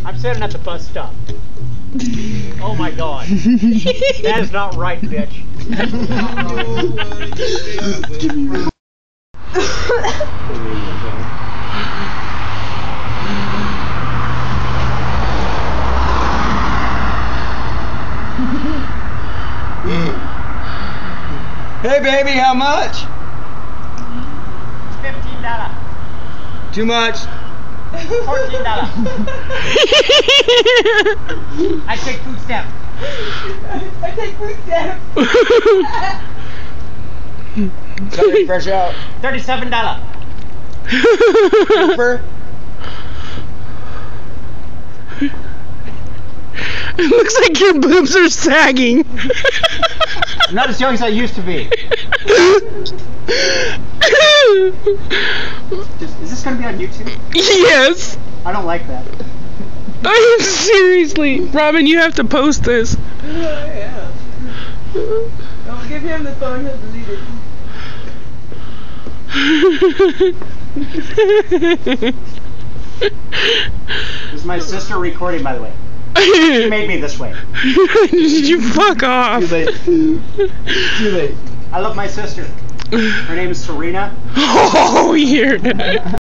I'm sitting at the bus stop. Oh my god. That is not right, bitch. Hey baby, how much? $15. Too much. $14. I take food stamp. I take food stamp. Sorry, fresh out. $37. Fur. It looks like your boobs are sagging. Not as young as I used to be. Is this going to be on YouTube? Yes. I don't like that. Seriously, Robin, you have to post this. Yeah. Don't give him the phone, he'll delete it. This is my sister recording, by the way. She made me this way. You fuck off. Too late. Too late. I love my sister. Her name is Serena. Oh, weird.